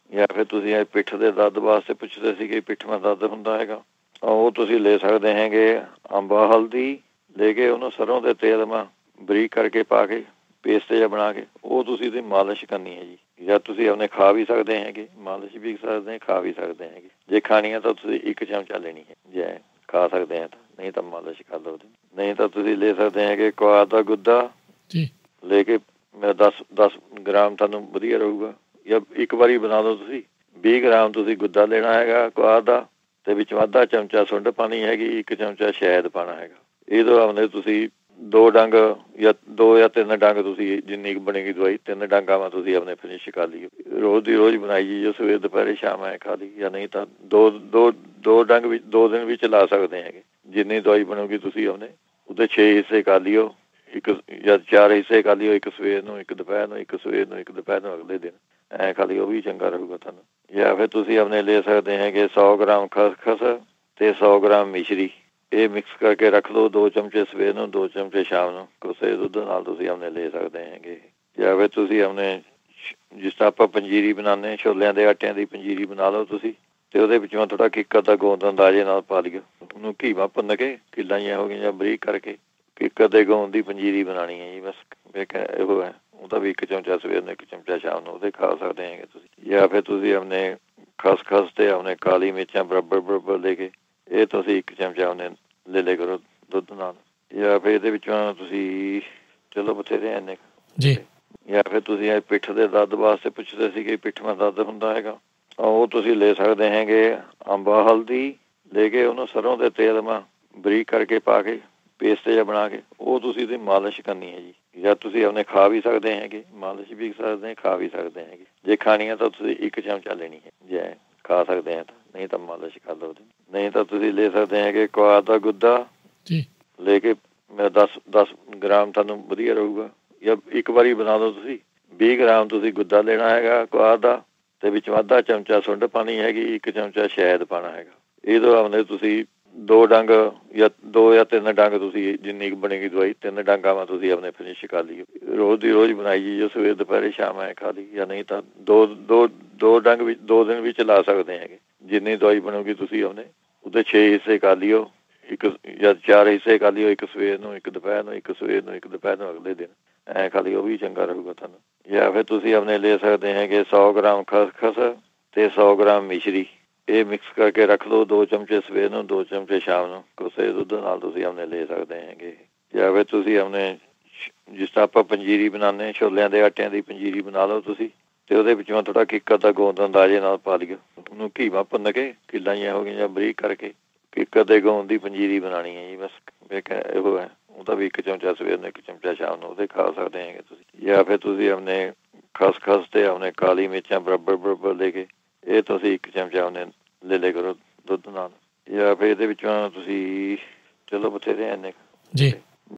ਜਾਂ ਫਿਰ ਤੁਸੀਂ ਇਹ ਪਿੱਠ ਦੇ ਦਰਦ ਵਾਸਤੇ ਪੁੱਛਦੇ ਸੀ ਕਿ ਪਿੱਠ में ਦਰਦ ਹੁੰਦਾ ਹੈਗਾ, ਉਹ ਤੁਸੀਂ ਲੈ ਸਕਦੇ ਹੈਗੇ। ਅੰਬਾ ਹਲਦੀ ਲੈ ਕੇ ਉਹਨੂੰ ਸਰੋਂ ਦੇ ਤੇਲ में ਬਰੀਕ ਕਰਕੇ ਪਾ ਕੇ ਪੇਸਟ ਜਿਹਾ ਬਣਾ ਕੇ ਉਹ ਤੁਸੀਂ ਉਹਦੀ ਮਾਲਿਸ਼ ਕਰਨੀ ਹੈ ਜੀ। ਜਾਂ ਤੁਸੀਂ ਆਪਣੇ ਖਾ ਵੀ ਸਕਦੇ ਹੈਗੇ, ਮਾਲਿਸ਼ ਵੀ ਸਕਦੇ, ਖਾ ਵੀ ਸਕਦੇ ਹੈਗੇ। ਜੇ ਖਾਣੀ ਹੈ ਤਾਂ ਤੁਸੀਂ 1 ਚਮਚਾ ਲੈਣੀ ਹੈ, ਜੇ ਖਾ ਸਕਦੇ ਹੈ ਤਾਂ, ਨਹੀਂ ਤਾਂ ਮਾਲਿਸ਼ ਕਰ ਲਓ। ਨਹੀਂ ਤਾਂ ਤੁਸੀਂ ਲੈ ਸਕਦੇ ਹੈਗੇ ਕੁਆਰ ਦਾ ਗੁੱਦਾ ਜੀ ਲੈ ਕੇ 10 ਗ੍ਰਾਮ ਤੁਹਾਨੂੰ ਵਧੀਆ ਰਹੂਗਾ। ਜਾਂ ਇੱਕ ਵਾਰੀ ਬਣਾ ਲਓ ਤੁਸੀਂ 20 ਗ੍ਰਾਮ ਤੁਸੀਂ ਗੁੱਦਾ ਲੈਣਾ ਹੈਗਾ ਕੁਆਰ ਦਾ, ਤੇ ਵਿੱਚ ਅੱਧਾ ਚਮਚਾ ਸੁੰਡ ਪਾਣੀ ਹੈਗੀ, 1 ਚਮਚਾ ਸ਼ਹਿਦ ਪਾਣਾ ਹੈਗਾ। ਇਹ ਤੋਂ ਆਪਣੇ ਤੁਸੀਂ 2 ਡੰਗ ਜਾਂ 2 ਜਾਂ 3 ਡੰਗ ਤੁਸੀਂ ਜਿੰਨੀ ਕੁ ਬਣੇਗੀ ਦਵਾਈ 3 ਡੰਗਾਂ में ਤੁਸੀਂ ਆਪਣੇ ਫਿਨਿਸ਼ ਕਰ ਲਈ। ਰੋਜ਼ ਦੀ ਰੋਜ਼ ਬਣਾਈ ਜੀ, ਜੋ ਸਵੇਰ ਦੁਪਹਿਰੇ ਸ਼ਾਮ ਐ ਖਾ ਲਈ। ਜਾਂ ਨਹੀਂ ਤਾਂ ਦੋ ਡੰਗ ਵਿੱਚ 2 ਦਿਨ ਵੀ ਚਲਾ ਸਕਦੇ ਹੈਗੇ। ਜਿੰਨੀ ਦਵਾਈ ਬਣੂਗੀ ਤੁਸੀਂ ਆਪਣੇ ਉਹਦੇ 6 ਹਿੱਸੇ ਕਰ ਲਿਓ, 1 ਜਾਂ 4 ਹਿੱਸੇ ਕਰ ਲਿਓ, 1 ਸਵੇਰ ਨੂੰ, 1 ਦੁਪਹਿਰ ਨੂੰ, 1 ਸਵੇਰ ਨੂੰ, 1 ਦੁਪਹਿਰ ਨੂੰ ਅਗਲੇ ਦਿਨ ਐਂ ਖਾ ਲਈ, ਉਹ ਵੀ ਚੰਗਾ ਰਹੂਗਾ ਤੁਹਾਨੂੰ। ਜਾਂ ਫਿਰ ਤੁਸੀਂ ਆਪਣੇ ਲੈ ਸਕਦੇ ਹੈਗੇ 100 ਗ੍ਰਾਮ ਖਸਖਸ ਤੇ 100 ਗ੍ਰਾਮ ਮਿਸ਼ਰੀ, ਇਹ ਮਿਕਸ ਕਰਕੇ ਰੱਖ ਲਓ। 2 ਚਮਚੇ ਸਵੇਰ ਨੂੰ, 2 ਚਮਚੇ ਸ਼ਾਮ ਨੂੰ, ਕੋਸੇ ਦੁੱਧ ਨਾਲ ਤੁਸੀਂ ਆਪਣੇ ਲੈ ਸਕਦੇ ਹੈਗੇ। ਜਾਂ ਫਿਰ ਤੁਸੀਂ ਆਪਣੇ ਜਿਸ ਤਰ੍ਹਾਂ ਆਪਾਂ ਪੰਜੀਰੀ ਬਣਾਉਂਦੇ, ਛੋਲਿਆਂ ਦੇ ਆਟਿਆਂ ਦੀ ਪੰਜੀਰੀ ਬਣਾ ਲਓ ਤੁਸੀਂ, ਤੇ ਉਹਦੇ ਵਿੱਚੋਂ ਥੋੜਾ ਕਿੱਕਰ ਦਾ ਗੋਂਦ ਅੰਦਾਜ਼ੇ ਨਾਲ ਪਾ ਲਿਓ। ਉਹਨੂੰ ਘੀਵਾ ਭੁੰਨ ਕੇ ਕਿੱਲਾਂ ਜਿਹੀਆਂ ਹੋ ਗਈਆਂ ਬਰੀਕ ਕਰਕੇ ਕਿੱਕਰ ਦੇ ਗੋਂਦ ਦੀ ਪੰਜੀਰੀ ਬਣਾਉਣੀ ਹੈ ਜੀ। ਬਸ ਇਹੋ ਹੈ। ਉਹਦਾ ਵੀ 1 ਚਮਚਾ ਸਵੇਰ ਨੂੰ, 1 ਚਮਚਾ ਸ਼ਾਮ ਨੂੰ, ਉਹਦੇ ਖਾ ਸਕਦੇ ਹੈਗੇ ਤੁਸੀਂ। ਜਾਂ ਫਿਰ ਤੁਸੀਂ ਆਪਣੇ ਖਸਖਸ ਤੇ ਆਪਣੇ ਕਾਲੀ ਮਿਰਚਾਂ ਬਰਾਬਰ ਲੈ ਕੇ ਇਹ ਤੁਸੀਂ 1 ਚਮਚਾ ਉਹਨੇ ਲੈ ਲਿਆ ਕਰੋ ਦੁੱਧ ਨਾਲ। ਜਾਂ ਫਿਰ ਇਹਦੇ ਵਿੱਚੋਂ ਤੁਸੀਂ ਚਲੋ ਬਥੇਰੇ ਇੰਨੇ ਜੀ। ਜਾਂ ਫਿਰ ਤੁਸੀਂ ਇਹ ਪਿੱਠ ਦੇ ਦਰਦ ਵਾਸਤੇ ਪੁੱਛਦੇ ਸੀ ਕਿ ਪਿੱਠ में ਦਰਦ ਹੁੰਦਾ ਹੈਗਾ, ਉਹ ਤੁਸੀਂ ਲੈ ਸਕਦੇ ਹੈਗੇ। ਅੰਬਾ ਹਲਦੀ ਲੈ ਕੇ ਉਹਨੂੰ ਸਰੋਂ ਦੇ ਤੇਲ में ਬਰੀਕ ਕਰਕੇ ਪਾ ਕੇ ਪੇਸਟ ਜਿਹਾ ਬਣਾ ਕੇ ਉਹ ਤੁਸੀਂ ਉਹਦੀ ਮਾਲਿਸ਼ ਕਰਨੀ ਹੈ ਜੀ। ਜਾਂ ਤੁਸੀਂ ਆਪਣੇ ਖਾ ਵੀ ਸਕਦੇ ਹੈਗੇ, ਮਾਲਿਸ਼ ਵੀ ਸਕਦੇ, ਖਾ ਵੀ ਸਕਦੇ ਹੈਗੇ। ਜੇ ਖਾਣੀ ਹੈ ਤਾਂ ਤੁਸੀਂ 1 ਚਮਚਾ ਲੈਣੀ ਹੈ, ਜੇ ਖਾ ਸਕਦੇ ਹੈ ਤਾਂ, ਨਹੀਂ ਤਾਂ ਮਾਲਿਸ਼ ਕਰ ਲਓ। ਨਹੀਂ ਤਾਂ ਤੁਸੀਂ ਲੈ ਸਕਦੇ ਹੈਗੇ ਕੁਆਰ ਦਾ ਗੁੱਦਾ ਜੀ ਲੈ ਕੇ 10 ਗ੍ਰਾਮ ਤੁਹਾਨੂੰ ਵਧੀਆ ਰਹੂਗਾ। ਜਾਂ ਇੱਕ ਵਾਰੀ ਬਣਾ ਲਓ ਤੁਸੀਂ 20 ਗ੍ਰਾਮ ਤੁਸੀਂ ਗੁੱਦਾ ਲੈਣਾ ਹੈਗਾ ਕੁਆਰ ਦਾ, ਤੇ ਵਿੱਚ ਅੱਧਾ ਚਮਚਾ ਸੁੰਡ ਪਾਣੀ ਹੈਗੀ, 1 ਚਮਚਾ ਸ਼ਹਿਦ ਪਾਣਾ ਹੈਗਾ। ਇਹ ਤੋਂ ਆਪਣੇ ਤੁਸੀਂ 2 ਡੰਗ ਜਾਂ 2 ਜਾਂ 3 ਡੰਗ ਤੁਸੀਂ ਜਿੰਨੀ ਕੁ ਬਣੇਗੀ ਦਵਾਈ 3 ਡੰਗਾਂ में ਤੁਸੀਂ ਆਪਣੇ ਫਿਨਿਸ਼ ਕਰ ਲਈ। ਰੋਜ਼ ਦੀ ਰੋਜ਼ ਬਣਾਈ ਜੀ, ਜੋ ਸਵੇਰ ਦੁਪਹਿਰੇ ਸ਼ਾਮ ਐ ਖਾ ਲਈ। ਜਾਂ ਨਹੀਂ ਤਾਂ ਦੋ ਡੰਗ ਵਿੱਚ 2 ਦਿਨ ਵੀ ਚਲਾ ਸਕਦੇ ਹੈਗੇ। ਜਿੰਨੀ ਦਵਾਈ ਬਣੂਗੀ ਤੁਸੀਂ ਆਪਣੇ ਉਹਦੇ 6 ਹਿੱਸੇ ਕਰ ਲਿਓ, 1 ਜਾਂ 4 ਹਿੱਸੇ ਕਰ ਲਿਓ, 1 ਸਵੇਰ ਨੂੰ, 1 ਦੁਪਹਿਰ ਨੂੰ, 1 ਸਵੇਰ ਨੂੰ, 1 ਦੁਪਹਿਰ ਨੂੰ ਅਗਲੇ ਦਿਨ ਐਂ ਖਾ ਲਈ, ਉਹ ਵੀ ਚੰਗਾ ਰਹੂਗਾ ਤੁਹਾਨੂੰ। ਜਾਂ ਫਿਰ ਤੁਸੀਂ ਆਪਣੇ ਲੈ ਸਕਦੇ ਹੈਗੇ 100 ਗ੍ਰਾਮ ਖਸਖਸ ਤੇ 100 ਗ੍ਰਾਮ ਮਿਸ਼ਰੀ, ਇਹ ਮਿਕਸ ਕਰਕੇ ਰੱਖ ਲਓ। 2 ਚਮਚੇ ਸਵੇਰ ਨੂੰ, 2 ਚਮਚੇ ਸ਼ਾਮ ਨੂੰ, ਕੋਸੇ ਦੁੱਧ ਨਾਲ ਤੁਸੀਂ ਆਪਣੇ ਲੈ ਸਕਦੇ ਹੈਗੇ। ਜਾਂ ਫਿਰ ਤੁਸੀਂ ਆਪਣੇ ਜਿਸ ਤਰ੍ਹਾਂ ਆਪਾਂ ਪੰਜੀਰੀ ਬਣਾਉਂਦੇ, ਛੋਲਿਆਂ ਦੇ ਆਟਿਆਂ ਦੀ ਪੰਜੀਰੀ ਬਣਾ ਲਓ ਤੁਸੀਂ, ਤੇ ਉਹਦੇ ਵਿੱਚੋਂ ਥੋੜਾ ਕਿੱਕਰ ਦਾ ਗੋਂਦ ਅੰਦਾਜ਼ੇ ਨਾਲ ਪਾ ਲਿਓ। ਉਹਨੂੰ ਘੀਵਾ ਭੁੰਨ ਕੇ ਕਿੱਲਾਂ ਜਿਹੀਆਂ ਹੋ ਗਈਆਂ ਬਰੀਕ ਕਰਕੇ ਕਿੱਕਰ ਦੇ ਗੋਂਦ ਦੀ ਪੰਜੀਰੀ ਬਣਾਉਣੀ ਹੈ ਜੀ। ਬਸ ਇਹੋ ਹੈ। ਉਹਦਾ ਵੀ 1 ਚਮਚਾ ਸਵੇਰ ਨੂੰ, 1 ਚਮਚਾ ਸ਼ਾਮ ਨੂੰ, ਉਹਦੇ ਖਾ ਸਕਦੇ ਹੈਗੇ ਤੁਸੀਂ। ਜਾਂ ਫਿਰ ਤੁਸੀਂ ਆਪਣੇ ਖਸਖਸ ਤੇ ਆਪਣੇ ਕਾਲੀ ਮਿਰਚਾਂ ਬਰਾਬਰ ਲੈ ਕੇ ਇਹ ਤੁਸੀਂ 1 ਚਮਚਾ ਉਹਨੇ ਲੈ ਲਿਆ ਕਰੋ ਦੁੱਧ ਨਾਲ। ਜਾਂ ਫਿਰ ਇਹਦੇ ਵਿੱਚੋਂ ਤੁਸੀਂ ਚਲੋ ਬਥੇਰੇ ਇੰਨੇ ਜੀ।